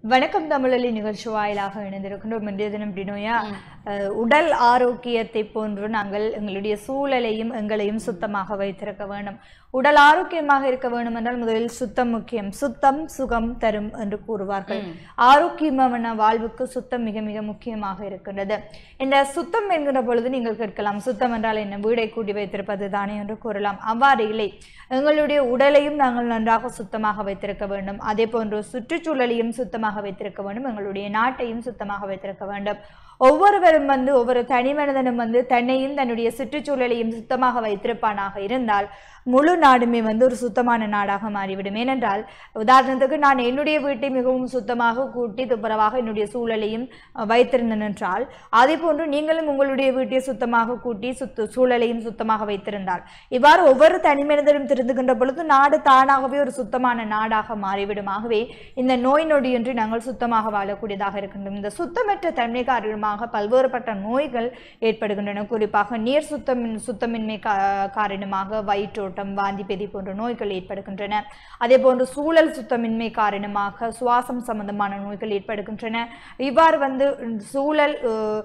வணக்கம் தமிழொலி நிகழ்ச்சி வாயிலாக இணைந்திருக்கின்றோம். இன்றைய தினம் அப்படினோயா உடல் ஆரோக்கியத்தை போன்று நாங்கள் எங்களுடைய சூழலையும் எங்களையும் சுத்தமாக வைத்திருக்க வேண்டும். உடல் ஆரோக்கியமாக இருக்க வேண்டும் என்றால் முதலில் சுத்தம் முக்கியம். சுத்தம் சுகம் தரும் என்று கூறுவார்கள். ஆரோக்கியமான வாழ்வுக்கு சுத்தம் மிக மிக முக்கியமாக இருக்கின்றது. இந்த சுத்தம் என்கிற பொழுது நீங்கள் கேட்கலாம், சுத்தம் என்றால் என்ன, வீடை கூட்டி வைத்திருப்பது தானே என்று கூறலாம். அவ்வாறு இல்லை. எங்களுடைய உடலையும் நாங்கள் நன்றாக சுத்தமாக வைத்திருக்க வேண்டும். அதே போன்று சுற்றுச்சூழலையும் சுத்தமாக வைத்திருக்க வேண்டும். எங்களுடைய நாட்டையும் சுத்தமாக வைத்திருக்க வேண்டும். ஒவ்வொருவரும் ஒவ்வொரு தனி மனிதனும் தன்னையும் தன்னுடைய சுற்றுச்சூழலையும் சுத்தமாக வைத்திருப்பானாக இருந்தால் முழு நாடுமே ஒரு சுத்தமான நாடாக மாறிவிடும். ஏனென்றால் உதாரணத்துக்கு நான் என்னுடைய வீட்டை மிகவும் சுத்தமாக கூட்டி துப்புரவாக என்னுடைய சூழலையும் வைத்திருந்தேன் என்றால், அதே போன்று நீங்களும் உங்களுடைய வீட்டை சுத்தமாக கூட்டி சூழலையும் சுத்தமாக வைத்திருந்தால், இவ்வாறு ஒவ்வொரு தனி மனிதரும் திருந்துகின்ற பொழுது நாடு தானாகவே ஒரு சுத்தமான நாடாக மாறிவிடும். ஆகவே இந்த நோய் நொடியின்றி நாங்கள் சுத்தமாக வாழக்கூடியதாக இருக்கின்றோம். இந்த சுத்தமற்ற தன்மை காரணமாக பல்வேறுபட்ட நோய்கள் ஏற்படுகின்றன. குறிப்பாக நீர் சுத்தமின்மை காரணமாக வயிற்றோட்டம், வாந்தி பேதி போன்ற நோய்கள் ஏற்படுகின்றன. அதே போன்று சூழல் சுத்தமின்மை காரணமாக சுவாசம் சம்பந்தமான நோய்கள் ஏற்படுகின்றன. இவ்வாறு சூழல்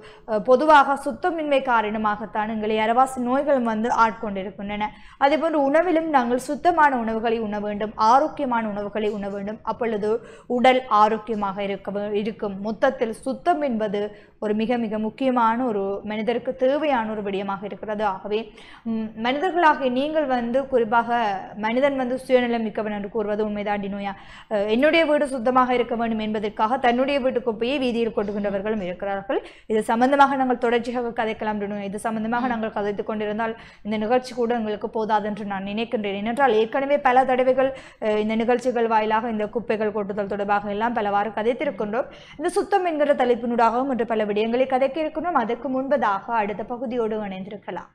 பொதுவாக சுத்தமின்மை காரணமாகத்தான் எங்களை அரவாசி நோய்களும் ஆட்கொண்டிருக்கின்றன. அதே போன்று உணவிலும் நாங்கள் சுத்தமான உணவுகளை உண்ண வேண்டும், ஆரோக்கியமான உணவுகளை உண்ண வேண்டும். அப்பொழுது உடல் ஆரோக்கியமாக இருக்கும். மொத்தத்தில் சுத்தம் என்பது ஒரு மிக மிக முக்கியமான ஒரு மனிதருக்கு தேவையான ஒரு விடயமாக இருக்கிறது. ஆகவே மனிதர்களாக நீங்கள் குறிப்பாக மனிதன் சுயநலம் மிக்கவன் என்று கூறுவது உண்மைதான் நோயா. என்னுடைய வீடு சுத்தமாக இருக்க வேண்டும் என்பதற்காக தன்னுடைய வீட்டு குப்பையை வீதியில் கொண்டுகின்றவர்களும் இருக்கிறார்கள். இது சம்பந்தமாக நாங்கள் தொடர்ச்சியாக கதைக்கலாம். இது சம்பந்தமாக நாங்கள் கதைத்துக் கொண்டிருந்தால் இந்த நிகழ்ச்சி கூட எங்களுக்கு போதாது என்று நான் நினைக்கின்றேன். ஏனென்றால் ஏற்கனவே பல தடவைகள் இந்த நிகழ்ச்சிகள் வாயிலாக இந்த குப்பைகள் கொட்டுதல் தொடர்பாக எல்லாம் பலவாறு கதைத்திருக்கின்றோம். இந்த சுத்தம் என்கிற தலைப்பினூடாகவும் என்று பல விடயங்களை கதைக்க இருக்கின்றோம். அதற்கு முன்பதாக அடுத்த பகுதியோடு இணைந்திருக்கலாம்.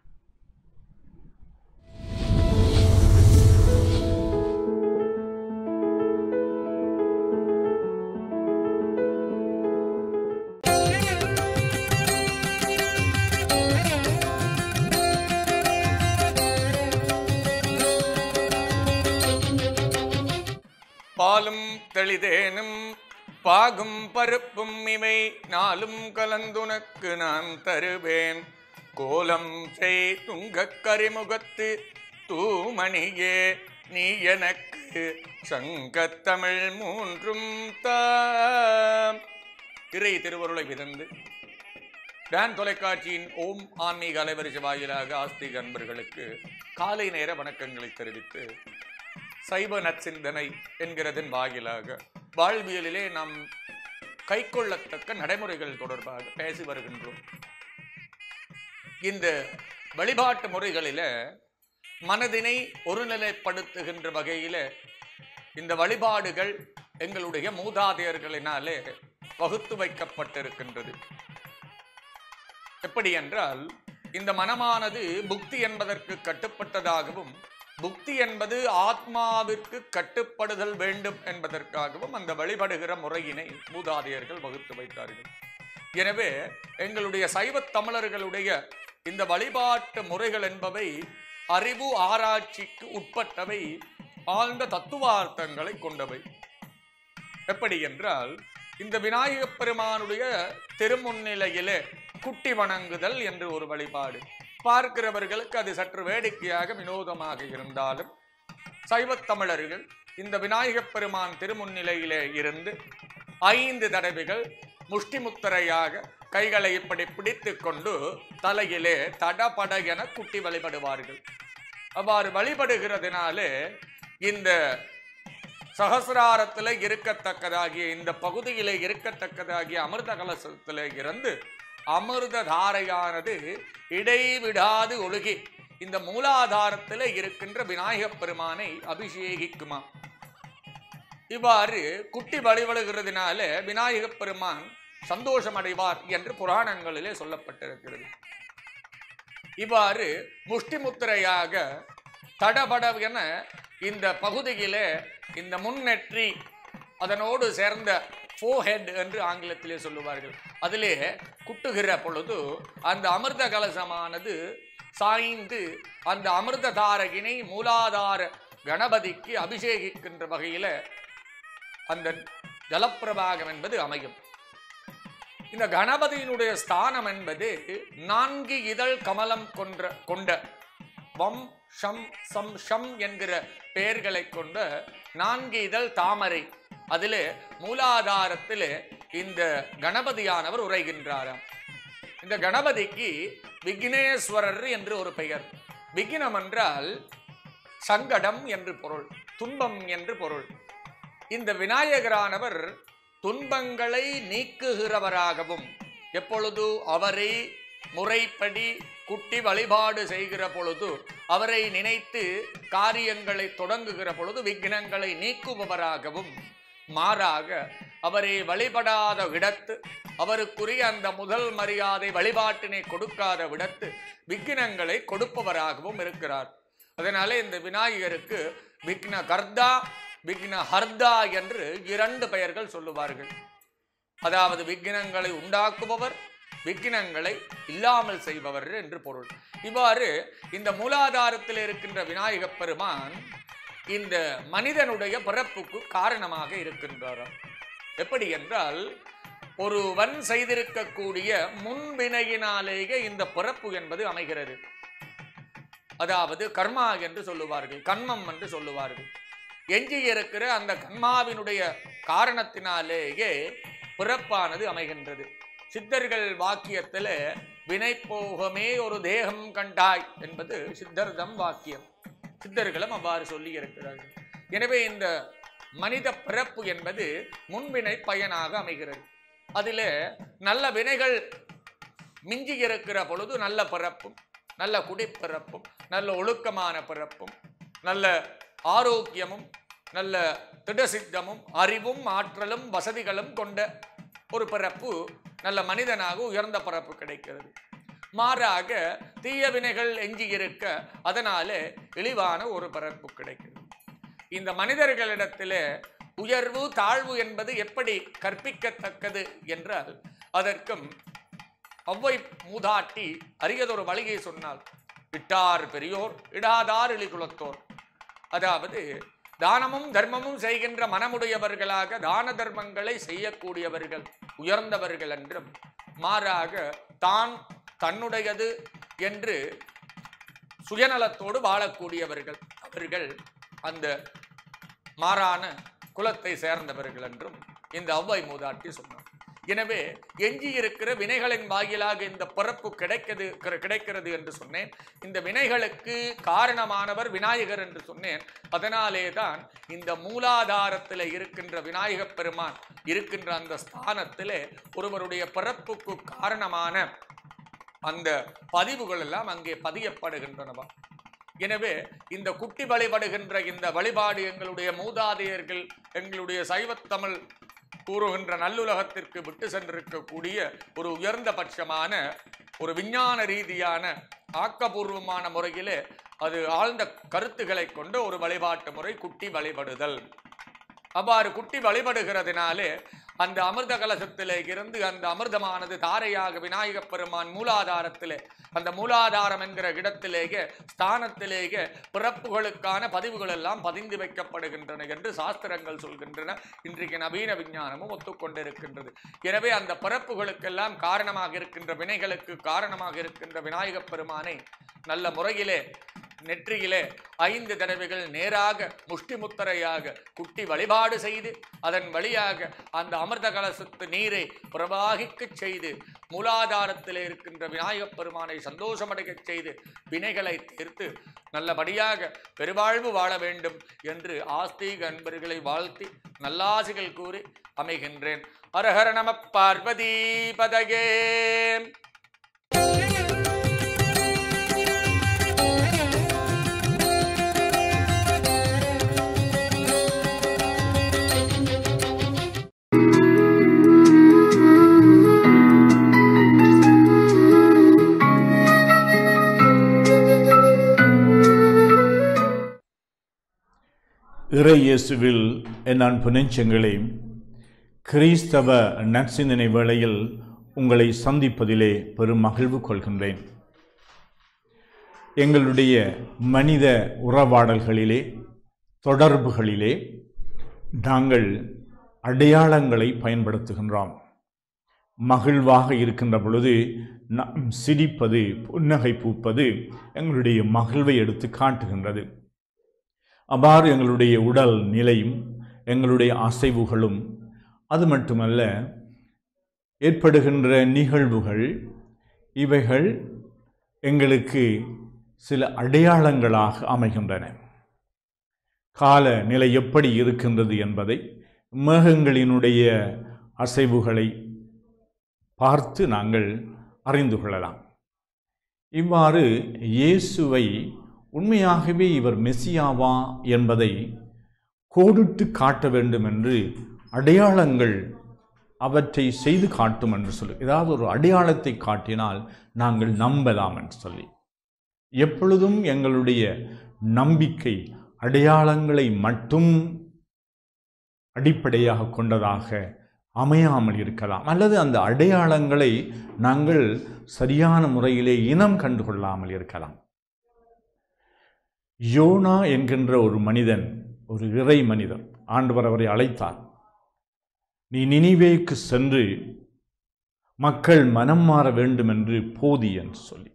பாலும் தெளிதேனும் பாகும் பருப்பும் இவை நாளும் கலந்துனக்கு நான் தருவேன். கோலம் செய் துங்கக் கரிமுகத்து தூமணியே நீ எனக்கு சங்கத்தமிழ் மூன்றும் தாம். திரை திருவருளை விதந்து டான் தொலைக்காட்சியின் ஓம் ஆன்மீக அலைவரிசை வாயிலாக ஆஸ்திக அன்பர்களுக்கு காலை நேர வணக்கங்களை தெரிவித்து சைவ நற்சிந்தனை என்கிறதன் வாயிலாக வாழ்வியலிலே நாம் கைக்கொள்ளத்தக்க நடைமுறைகள் தொடர்பாக பேசி வருகின்றோம். இந்த வழிபாட்டு முறைகளில மனதினை ஒருநிலைப்படுத்துகின்ற வகையில இந்த வழிபாடுகள் எங்களுடைய மூதாதையர்களினாலே வகுத்து வைக்கப்பட்டிருக்கின்றது. எப்படி என்றால், இந்த மனமானது புக்தி என்பதற்கு கட்டுப்பட்டதாகவும் புக்தி என்பது ஆத்மாவிற்கு கட்டுப்படுதல் வேண்டும் என்பதற்காகவும் அந்த வழிபடுகிற முறையினை மூதாதையர்கள் வகுத்து வைத்தார்கள். எனவே எங்களுடைய சைவ தமிழர்களுடைய இந்த வழிபாட்டு முறைகள் என்பவை அறிவு ஆராய்ச்சிக்கு உட்பட்டவை, ஆழ்ந்த தத்துவார்த்தங்களை கொண்டவை. எப்படி என்றால், இந்த விநாயகப் பெருமானுடைய திருமுன்னிலையிலே குட்டி வணங்குதல் என்று ஒரு வழிபாடு. பார்க்கிறவர்களுக்கு அது சற்று வேடிக்கையாக வினோதமாக இருந்தாலும் சைவத் தமிழர்கள் இந்த விநாயகப் பெருமான் திருமுன்னிலையிலே இருந்து 5 தடவைகள் முஷ்டி முத்திரையாக கைகளை இப்படி பிடித்து கொண்டு தலையிலே தடபட என குட்டி வழிபடுவார்கள். அவ்வாறு வழிபடுகிறதுனாலே இந்த சகசிராரத்தில் இருக்கத்தக்கதாகிய இந்த பகுதியிலே இருக்கத்தக்கதாகிய அமிர்த கலசத்திலே இருந்து அமிர்த தாரையானது இடைவிடாது ஒழுகி இந்த மூலாதாரத்தில் இருக்கின்ற விநாயகப் பெருமானை அபிஷேகிக்குமா. இவ்வாறு குட்டி வழிபடுகிறதுனால விநாயகப் பெருமான் சந்தோஷம் அடைவார் என்று புராணங்களிலே சொல்லப்பட்டிருக்கிறது. இவ்வாறு முஷ்டி முத்திரையாக தடபட என இந்த பகுதியிலே இந்த முன்னெற்றி அதனோடு சேர்ந்த ஃபோஹெட் என்று ஆங்கிலத்திலே சொல்லுவார்கள், அதிலே குட்டுகிற பொழுது அந்த அமிர்த கலசமானது சாய்ந்து அந்த அமிர்த தாரகினை மூலாதார கணபதிக்கு அபிஷேகிக்கின்ற வகையில் அந்த ஜலப்பிரவாகம் என்பது அமையும். இந்த கணபதியினுடைய ஸ்தானம் என்பது 4 இதழ் கமலம் கொண்ட வம் ஷம் சம் ஷம் என்கிற பெயர்களை கொண்ட 4 இதழ் தாமரை. அதிலே மூலாதாரத்திலே இந்த கணபதியானவர் உரைகின்றாராம். இந்த கணபதிக்கு விக்னேஸ்வரர் என்று ஒரு பெயர். விக்னம் என்றால் சங்கடம் என்று பொருள், துன்பம் என்று பொருள். இந்த விநாயகரானவர் துன்பங்களை நீக்குகிறவராகவும், எப்பொழுது அவரை முறைப்படி குட்டி வழிபாடு செய்கிற பொழுது, அவரை நினைத்து காரியங்களை தொடங்குகிற பொழுது விக்னங்களை நீக்குபவராகவும், மாறாக அவரை வழிபடாத விடத்து, அவருக்குரிய அந்த முதல் மரியாதை வழிபாட்டினை கொடுக்காத விடத்து விக்னங்களை கொடுப்பவராகவும் இருக்கிறார். அதனாலே இந்த விநாயகருக்கு விக்ன கர்தா, விக்ன ஹர்தா என்று 2 பெயர்கள் சொல்லுவார்கள். அதாவது விக்னங்களை உண்டாக்குபவர், விக்னங்களை இல்லாமல் செய்பவர் என்று பொருள். இவ்வாறு இந்த மூலாதாரத்தில் இருக்கின்ற விநாயகப் பெருமான் இந்த மனிதனுடைய பிறப்புக்கு காரணமாக இருக்கின்றார். எப்படி என்றால், ஒருவன் செய்திருக்கக்கூடிய முன்வினையினாலேயே இந்த பிறப்பு என்பது அமைகிறது. அதாவது கர்மா என்று சொல்லுவார்கள், கண்மம் என்று சொல்லுவார்கள். எஞ்சி இருக்கிற அந்த கர்மாவினுடைய காரணத்தினாலேயே பிறப்பானது அமைகின்றது. சித்தர்கள் வாக்கியத்தில் வினை போகமே ஒரு தேகம் கண்டாய் என்பது சித்தர்தம் வாக்கியம். சித்தர்களும் அவ்வாறு சொல்லி இருக்கிறார்கள். எனவே இந்த மனித பிறப்பு என்பது முன்வினை பயனாக அமைகிறது. அதில் நல்ல வினைகள் மிஞ்சி இருக்கிற பொழுது நல்ல பிறப்பும், நல்ல குடிப்பிறப்பும், நல்ல ஒழுக்கமான பிறப்பும், நல்ல ஆரோக்கியமும், நல்ல திடசித்தமும், அறிவும், ஆற்றலும், வசதிகளும் கொண்ட ஒரு பிறப்பு, நல்ல மனிதனாக உயர்ந்த பிறப்பு கிடைக்கிறது. மாறாக தீய வினைகள் எஞ்சி இருக்க அதனாலே இழிவான ஒரு பிறப்பு கிடைக்கிறது. இந்த மனிதர்களிடத்தில் உயர்வு தாழ்வு என்பது எப்படி கற்பிக்கத்தக்கது என்றால், அதற்கும் ஒவ்வை மூதாட்டி அரியதொரு வழியை சொன்னால், விட்டார் பெரியோர் இடாதார் இழிகுலத்தோர். அதாவது தானமும் தர்மமும் செய்கின்ற மனமுடையவர்களாக தான தர்மங்களை செய்யக்கூடியவர்கள் உயர்ந்தவர்கள் என்றும், மாறாக தான் தன்னுடையது என்று சுயநலத்தோடு வாழக்கூடியவர்கள் அவர்கள் அந்த மாறான குலத்தை சேர்ந்தவர்கள் என்றும் இந்த ஒவ்வை மூதாட்டி சொன்னார். எனவே எஞ்சி இருக்கிற வினைகளின் வாயிலாக இந்த பிறப்பு கிடைக்கிறது என்று சொன்னேன். இந்த வினைகளுக்கு காரணமானவர் விநாயகர் என்று சொன்னேன். அதனாலே தான் இந்த மூலாதாரத்தில் இருக்கின்ற விநாயகப் பெருமான் இருக்கின்ற அந்த ஸ்தானத்திலே ஒருவருடைய பிறப்புக்கு காரணமான அந்த பதிவுகள் எல்லாம் அங்கே பதியப்படுகின்றனவா. எனவே இந்த குட்டி வழிபடுகின்ற இந்த வழிபாடு எங்களுடைய மூதாதையர்கள், எங்களுடைய சைவத்தமிழ் கூறுகின்ற நல்லுலகத்திற்கு விட்டு சென்றிருக்கக்கூடிய ஒரு உயர்ந்த பட்சமான ஒரு விஞ்ஞான ரீதியான ஆக்கப்பூர்வமான முறையிலே அது ஆழ்ந்த கருத்துக்களை கொண்ட ஒரு வழிபாட்டு முறை குட்டி வழிபடுதல். அவ்வாறு குட்டி வழிபடுகிறதுனாலே அந்த அமிர்த கலசத்திலே இருந்து அந்த அமிர்தமானது தாரையாக விநாயகப் பெருமான் மூலாதாரத்திலே, அந்த மூலாதாரம் என்கிற இடத்திலேயே ஸ்தானத்திலேயே பிறப்புகளுக்கான பதிவுகள் எல்லாம் பதிந்து வைக்கப்படுகின்றன என்று சாஸ்திரங்கள் சொல்கின்றன. இன்றைக்கு நவீன விஞ்ஞானமும் ஒத்துக்கொண்டிருக்கின்றது. எனவே அந்த பிறப்புகளுக்கெல்லாம் காரணமாக இருக்கின்ற வினைகளுக்கு காரணமாக இருக்கின்ற விநாயகப் பெருமானை நல்ல முறையிலே நெற்றியிலே 5 தடவைகள் நேராக முஷ்டி முத்திரையாக குட்டி வழிபாடு செய்து அதன் வழியாக அந்த அமிர்த கலசத்து நீரை பிரவாகிக்கச் செய்து மூலாதாரத்தில் இருக்கின்ற விநாயகப் பெருமானை சந்தோஷமடையச் செய்து வினைகளை தீர்த்து நல்லபடியாக பெருவாழ்வு வாழ வேண்டும் என்று ஆஸ்தீக அன்பர்களை வாழ்த்தி நல்லாசிகள் கூறி அமைகின்றேன். ஹரஹர நம பார்வதி பதயே. இறை இயேசுவில் என் அன்பு நெஞ்சங்களே, கிறிஸ்தவ நற்சிந்தனை வேளையில் உங்களை சந்திப்பதிலே பெரும் மகிழ்வு கொள்கின்றேன். எங்களுடைய மனித உறவாடல்களிலே, தொடர்புகளிலே நாங்கள் அடையாளங்களை பயன்படுத்துகின்றோம். மகிழ்வாக இருக்கின்ற பொழுது நாம் சிரிப்பது, புன்னகை பூப்பது எங்களுடைய மகிழ்வை எடுத்து காட்டுகின்றது. அவ்வாறு எங்களுடைய உடல் நிலையும் எங்களுடைய அசைவுகளும், அது மட்டுமல்ல ஏற்படுகின்ற நிகழ்வுகள், இவைகள் எங்களுக்கு சில அடையாளங்களாக அமைகின்றன. கால நிலை எப்படி இருக்கின்றது என்பதை, மேகங்களினுடைய அசைவுகளை பார்த்து நாங்கள் அறிந்து கொள்ளலாம். இவ்வாறு இயேசுவை உண்மையாகவே இவர் மெசியாவா என்பதை கோடிட்டு காட்ட வேண்டும் என்று அடையாளங்கள் அவற்றை செய்து காட்டும் என்று சொல்லி, ஏதாவது ஒரு அடையாளத்தை காட்டினால் நாங்கள் நம்பலாம் என்று சொல்லி, எப்பொழுதும் எங்களுடைய நம்பிக்கை அடையாளங்களை மட்டும் அடிப்படையாக கொண்டதாக அமையாமல் இருக்கலாம், அல்லது அந்த அடையாளங்களை நாங்கள் சரியான முறையிலே இனம் கண்டுகொள்ளாமல் இருக்கலாம். யோனா என்கின்ற ஒரு மனிதன், ஒரு இறை மனிதர், ஆண்டவர் அவரை அழைத்தார். நீ நினிவேக்கு சென்று மக்கள் மனம் மாற வேண்டும் என்று போதி என்று சொல்லி.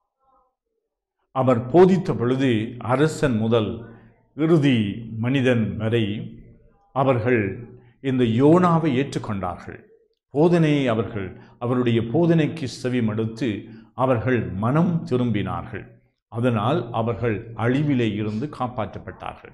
அவர் போதித்த பொழுது அரசன் முதல் இறுதி மனிதன் வரை அவர்கள் இந்த யோனாவை ஏற்றுக்கொண்டார்கள். போதனையை அவருடைய போதனைக்கு செவி மடுத்து அவர்கள் மனம் திரும்பினார்கள். அதனால் அவர்கள் அழிவிலே இருந்து காப்பாற்றப்பட்டார்கள்.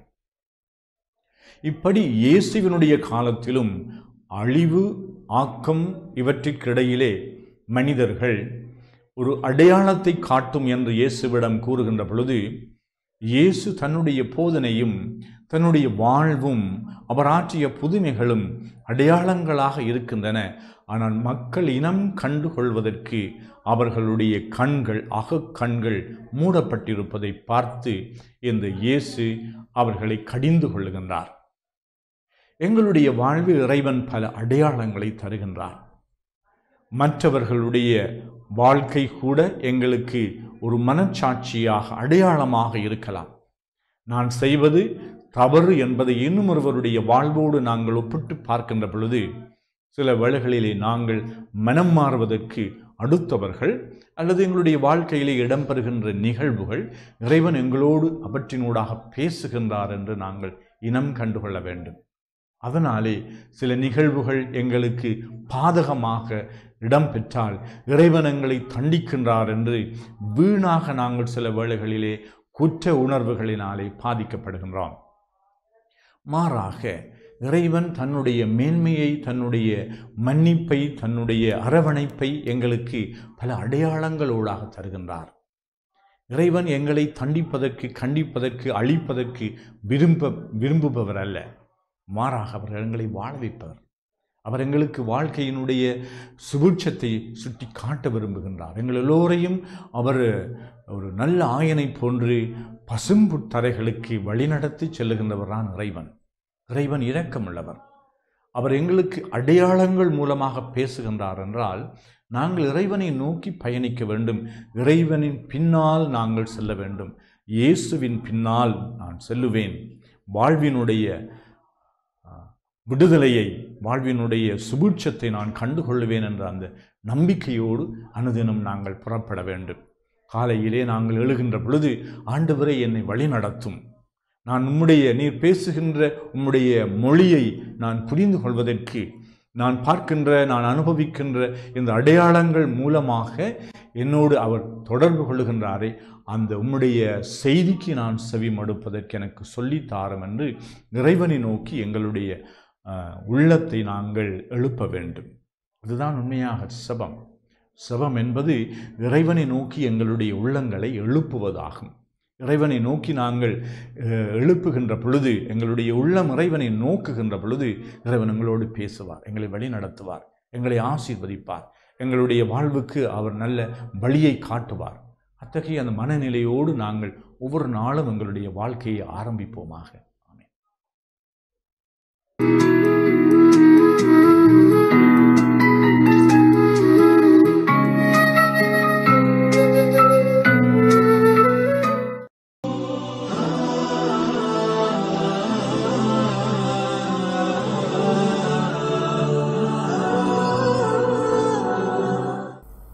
இப்படி இயேசுவினுடைய காலத்திலும் அழிவு, ஆக்கம் இவற்றுக்கிடையிலே மனிதர்கள் ஒரு அடையாளத்தை காட்டும் என்று இயேசுவிடம் கூறுகின்ற பொழுது, இயேசு தன்னுடைய போதனையும் தன்னுடைய வாழ்வும் அவர் ஆற்றிய புதுமைகளும் அடையாளங்களாக இருக்கின்றன. ஆனால் மக்கள் இனம் கண்டுகொள்வதற்கு அவர்களுடைய கண்கள், அகக்கண்கள் மூடப்பட்டிருப்பதை பார்த்து இந்த இயேசு அவர்களை கடிந்து கொள்ளுகின்றார். எங்களுடைய வாழ்வில் இறைவன் பல அடையாளங்களை தருகின்றார். மற்றவர்களுடைய வாழ்க்கை கூட எங்களுக்கு ஒரு மனச்சாட்சியாக, அடையாளமாக இருக்கலாம். நான் செய்வது தவறு என்பதை இன்னும் ஒருவருடைய வாழ்வோடு நாங்கள் ஒப்பிட்டு பார்க்கின்ற பொழுது சில வேளைகளிலே நாங்கள் மனம் மாறுவதற்கு அடுத்தவர்கள் அல்லது எங்களுடைய வாழ்க்கையிலே இடம்பெறுகின்ற நிகழ்வுகள் இறைவன் எங்களோடு அவற்றினூடாக பேசுகின்றார் என்று நாங்கள் இனம் கண்டுகொள்ள வேண்டும். அதனாலே சில நிகழ்வுகள் எங்களுக்கு பாதகமாக இடம்பெற்றால் இறைவன் எங்களை தண்டிக்கின்றார் என்று வீணாக நாங்கள் சில வேளைகளிலே குற்ற உணர்வுகளினாலே பாதிக்கப்படுகின்றோம். மாறாக இறைவன் தன்னுடைய மேன்மையை, தன்னுடைய மன்னிப்பை, தன்னுடைய அரவணைப்பை எங்களுக்கு பல அடையாளங்களோடாக தருகின்றார். இறைவன் எங்களை தண்டிப்பதற்கு, கண்டிப்பதற்கு, அழிப்பதற்கு விரும்புபவர் அல்ல. மாறாக அவர் எங்களை வாழ வைப்பவர். அவர் எங்களுக்கு வாழ்க்கையினுடைய சுபிட்சத்தை சுட்டி காட்ட விரும்புகின்றார். எங்கள் எல்லோரையும் அவர் ஒரு நல்ல ஆயனை போன்று பசும்புத்தரைகளுக்கு வழிநடத்தி செல்லுகின்றவரான் இறைவன். இறைவன் இரக்கமுள்ளவர். அவர் எங்களுக்கு அடையாளங்கள் மூலமாக பேசுகின்றார் என்றால் நாங்கள் இறைவனை நோக்கி பயணிக்க வேண்டும். இறைவனின் பின்னால் நாங்கள் செல்ல வேண்டும். இயேசுவின் பின்னால் நான் செல்லுவேன். வாழ்வினுடைய விடுதலையை, வாழ்வினுடைய சுபிட்சத்தை நான் கண்டுகொள்ளுவேன் என்ற அந்த நம்பிக்கையோடு அனுதினம் நாங்கள் புறப்பட வேண்டும். காலையிலே நாங்கள் எழுகின்ற பொழுது, ஆண்டவரே என்னை வழி நடத்தும், நான் நீர் பேசுகின்ற உம்முடைய மொழியை நான் புரிந்து கொள்வதற்கு, நான் பார்க்கின்ற, நான் அனுபவிக்கின்ற இந்த அடையாளங்கள் மூலமாக என்னோடு அவர் தொடர்பு கொள்ளுகின்றாரே, அந்த உம்முடைய செய்திக்கு நான் செவி மடுப்பதற்கு எனக்கு சொல்லித்தாரும் என்று இறைவனை நோக்கி எங்களுடைய உள்ளத்தை நாங்கள் எழுப்ப வேண்டும். அதுதான் உண்மையாக செபம். செபம் என்பது இறைவனை நோக்கி எங்களுடைய உள்ளங்களை எழுப்புவதாகும். இறைவனை நோக்கி நாங்கள் எழுப்புகின்ற பொழுது, எங்களுடைய உள்ளம் இறைவனை நோக்குகின்ற பொழுது இறைவன் எங்களோடு பேசுவார், எங்களை வழி நடத்துவார், எங்களை ஆசீர்வதிப்பார், எங்களுடைய வாழ்வுக்கு அவர் நல்ல வழியை காட்டுவார். அத்தகைய அந்த மனநிலையோடு நாங்கள் ஒவ்வொரு நாளும் எங்களுடைய வாழ்க்கையை ஆரம்பிப்போமாக. ஆமென்.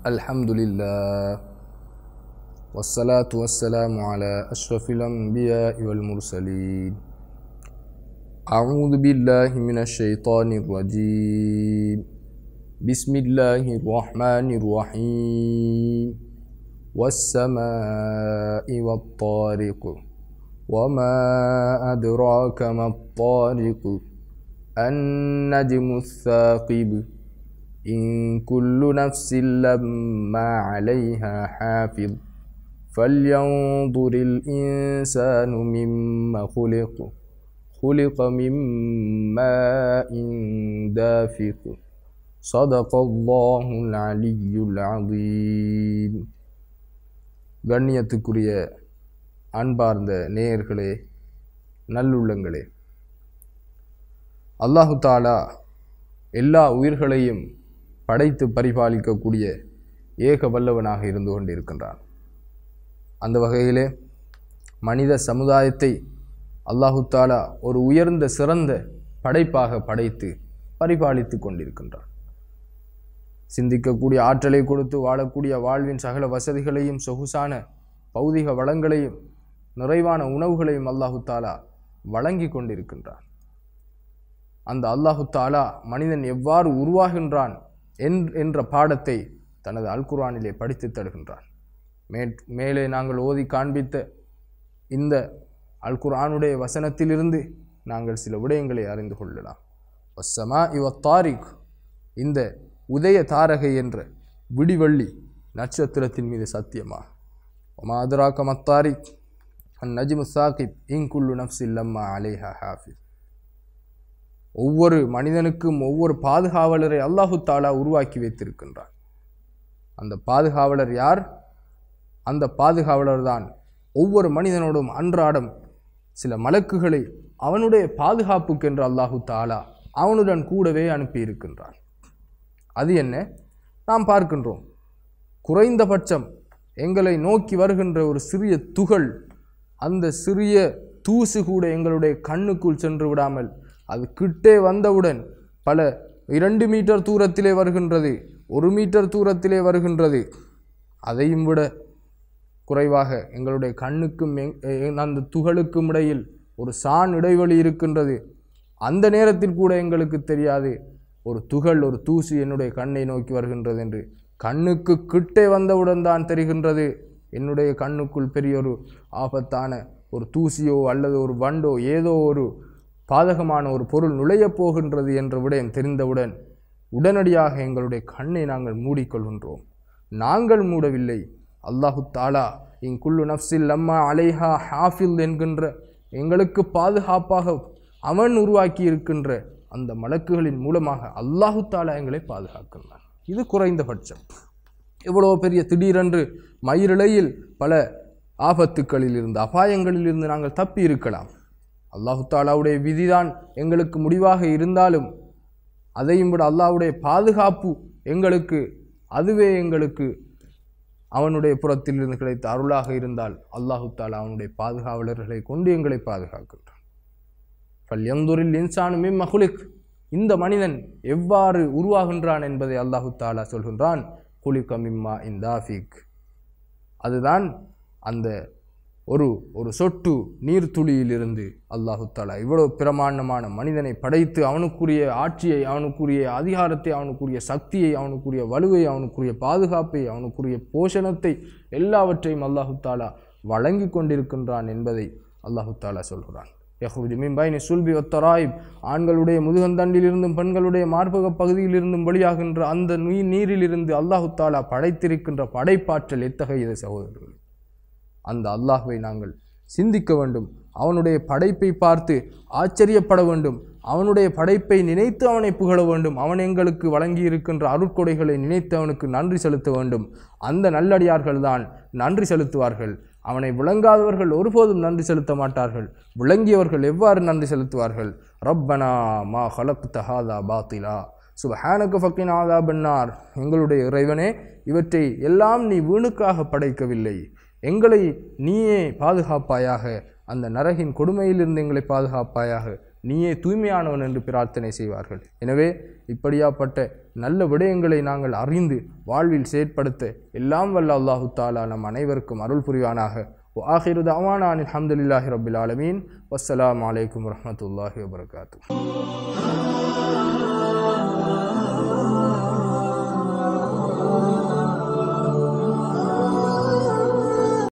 الحمد لله والصلاة والسلام على أشرف الأنبياء والمرسلين أعوذ بالله من الشيطان الرجيم بسم الله الرحمن الرحيم والسماء والطارق وما أدراك ما الطارق النجم الثاقب إن كل نفس لما عليها حافظ فلينظر الإنسان مما خلق من ماء دافق صدق الله العلي العظيم. கண்ணியத்துக்குரிய அன்பார்ந்த நேயர்களே, நல்லுள்ளங்களே, அல்லாஹு தாலா எல்லா உயிர்களையும் படைத்து பரிபாலிக்கக்கூடிய ஏக வல்லவனாக இருந்து கொண்டிருக்கின்றான். அந்த வகையிலே மனித சமுதாயத்தை அல்லாஹு தாலா ஒரு உயர்ந்த சிறந்த படைப்பாக படைத்து பரிபாலித்து கொண்டிருக்கின்றான். சிந்திக்கக்கூடிய ஆற்றலை கொடுத்து வாழக்கூடிய வாழ்வின் சகல வசதிகளையும் சொகுசான பௌதிக வளங்களையும் நிறைவான உணவுகளையும் அல்லாஹு தாலா வழங்கி கொண்டிருக்கின்றான். அந்த அல்லாஹு தாலா மனிதன் எவ்வாறு உருவாகின்றான் என்ற பாடத்தை தனது அல் குர்ஆனிலே படித்து தருகின்றான். மேலே நாங்கள் ஓதி காண்பித்த இந்த அல் குர்ஆனுடைய வசனத்திலிருந்து நாங்கள் சில விடயங்களை அறிந்து கொள்ளலாம். வஸ்ஸமாஇ வத்தாரிக், இந்த உதய தாரகை என்ற விடிவள்ளி நட்சத்திரத்தின் மீது சத்தியமா. வமா அத்ராக மத்தாரிக் அந்நஜ்மு ஸாகிப் இன் குல்லு நஃப்ஸின் லம்மா அலைஹா ஹாஃபிஸ். ஒவ்வொரு மனிதனுக்கும் ஒவ்வொரு பாதுகாவலரை அல்லாஹு தாலா உருவாக்கி வைத்திருக்கின்றான். அந்த பாதுகாவலர் யார்? அந்த பாதுகாவலர் தான் ஒவ்வொரு மனிதனோடும் அன்றாடம் சில மலக்குகளை அவனுடைய பாதுகாப்புக்கென்று அல்லாஹு தாலா அவனுடன் கூடவே அனுப்பியிருக்கின்றான். அது என்ன? நாம் பார்க்கின்றோம், குறைந்தபட்சம் எங்களை நோக்கி வருகின்ற ஒரு சிறிய துகள், அந்த சிறிய தூசு கூட எங்களுடைய கண்ணுக்குள் சென்று விடாமல் அது கிட்டே வந்தவுடன் பல 2 மீட்டர் தூரத்திலே வருகின்றது, 1 மீட்டர் தூரத்திலே வருகின்றது. அதையும் விட குறைவாக எங்களுடைய கண்ணுக்கும் அந்த துகளுக்கும் இடையில் ஒரு சான் இடைவெளி இருக்கின்றது. அந்த நேரத்தில் கூட எங்களுக்கு தெரியாது ஒரு துகள், ஒரு தூசி என்னுடைய கண்ணை நோக்கி வருகின்றது என்று. கண்ணுக்கு கிட்டே வந்தவுடன் தான் தெரிகின்றது என்னுடைய கண்ணுக்குள் பெரிய ஒரு ஆபத்தான ஒரு தூசியோ அல்லது ஒரு வண்டோ ஏதோ ஒரு பாதகமான ஒரு பொருள் நுழையப் போகின்றது என்ற விடயம் தெரிந்தவுடன் உடனடியாக எங்களுடைய கண்ணை நாங்கள் மூடிக்கொள்கின்றோம். நாங்கள் மூடவில்லை, அல்லாஹு தாலா இன் குல்லு நஃப்ஸின் லம்மா அலைஹா ஹாஃபில் என்கின்ற எங்களுக்கு பாதுகாப்பாக அவன் உருவாக்கி இருக்கின்ற அந்த மலக்குகளின் மூலமாக அல்லாஹு தாலா எங்களை பாதுகாக்கின்றான். இது குறைந்தபட்சம். எவ்வளோ பெரிய திடீரென்று மயிரிழையில் பல ஆபத்துக்களில் இருந்து அபாயங்களில் இருந்து நாங்கள் தப்பி இருக்கலாம். அல்லாஹு தாலாவுடைய விதிதான் எங்களுக்கு முடிவாக இருந்தாலும் அதையும் விட அல்லாஹ்வுடைய பாதுகாப்பு எங்களுக்கு, அதுவே எங்களுக்கு அவனுடைய புறத்திலிருந்து கிடைத்த அருளாக இருந்தால் அல்லாஹு தாலா அவனுடைய பாதுகாவலர்களை கொண்டு எங்களை பாதுகாக்கின்றான். ஃபல்யன்துரில் இன்சானு மிம்மா குலிக், இந்த மனிதன் எவ்வாறு உருவாகின்றான் என்பதை அல்லாஹு தாலா சொல்கின்றான். குலிக மிம்மா இந்தாஃபிக், அதுதான் அந்த ஒரு சொட்டு நீர்த்துளியிலிருந்து அல்லாஹு தாலா இவ்வளவு பிரமாண்டமான மனிதனை படைத்து அவனுக்குரிய ஆட்சியை, அவனுக்குரிய அதிகாரத்தை, அவனுக்குரிய சக்தியை, அவனுக்குரிய வலுவை, அவனுக்குரிய பாதுகாப்பை, அவனுக்குரிய போஷணத்தை எல்லாவற்றையும் அல்லாஹு தாலா வழங்கி கொண்டிருக்கின்றான் என்பதை அல்லாஹு தாலா சொல்கிறான். யஹ்ருஜு மின் பைனி சுல்பி வத்தராயிப், ஆண்களுடைய முதுகந்தண்டிலிருந்தும் பெண்களுடைய மார்பக பகுதியிலிருந்தும் வெளியாகின்ற அந்த நீரிலிருந்து அல்லாஹு தாலா படைத்திருக்கின்ற படைப்பாற்றல் எத்தகையது சகோதரர்கள்! அந்த அல்லாஹ்வை நாங்கள் சிந்திக்க வேண்டும். அவனுடைய படைப்பை பார்த்து ஆச்சரியப்பட வேண்டும். அவனுடைய படைப்பை நினைத்து அவனை புகழ வேண்டும். அவன் எங்களுக்கு வழங்கி இருக்கின்ற அருட்கொடைகளை நினைத்து அவனுக்கு நன்றி செலுத்த வேண்டும். அந்த நல்லடியார்கள் தான் நன்றி செலுத்துவார்கள். அவனை விளங்காதவர்கள் ஒருபோதும் நன்றி செலுத்த மாட்டார்கள். விளங்கியவர்கள் எவ்வாறு நன்றி செலுத்துவார்கள்? ரப்பனா மா ஹலக்த ஹாதா பாத்திலா சுப்ஹானக ஃபக்கினா அஸாபன்னார், எங்களுடைய இறைவனே, இவற்றை எல்லாம் நீ வீணுக்காக படைக்கவில்லை, எங்களை நீயே பாதுகாப்பாயாக, அந்த நரகின் கொடுமையிலிருந்து எங்களை பாதுகாப்பாயாக நீயே தூய்மையானவன் என்று பிரார்த்தனை செய்வார்கள். எனவே இப்படியாப்பட்ட நல்ல விடயங்களை நாங்கள் அறிந்து வாழ்வில் செயற்படுத்த எல்லாம் வல்ல அல்லாஹு தாலா நம் அனைவருக்கும் அருள் புரிவானாக. ஆஹிரு தஅவானா அல்ஹம்துலில்லாஹி ரப்பில் ஆலமீன். வஸ்ஸலாமு அலைக்கும் வரஹ்மத்துல்லாஹி வபரகாத்துஹு.